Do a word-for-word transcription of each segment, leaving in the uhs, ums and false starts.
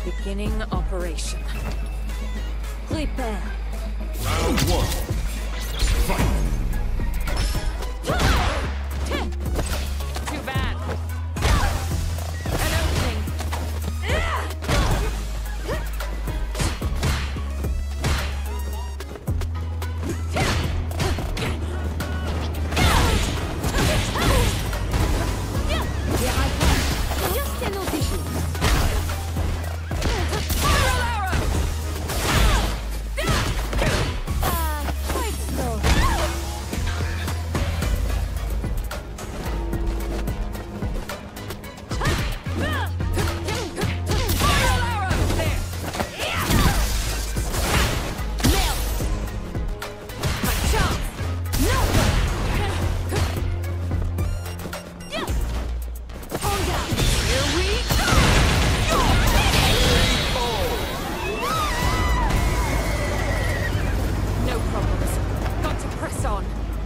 Beginning operation. Prepare. Round one. Fight. Too bad. An opening. Here I come. Just an audition. Uh, quite slow. No problems. Got to press on.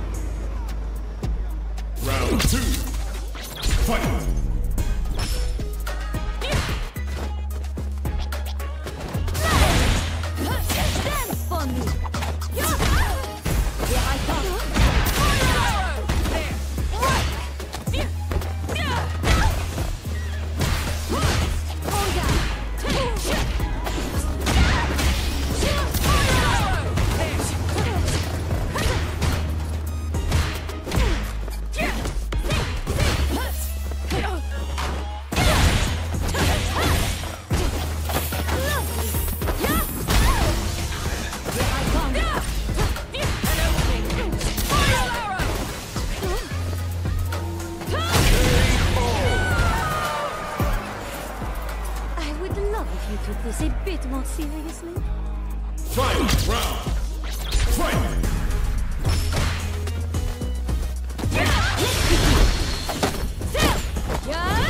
Round two. Fight. Dance for me. Here I come. Hold down. I would love if you took this a bit more seriously. Fight. Round. Fight. Yeah.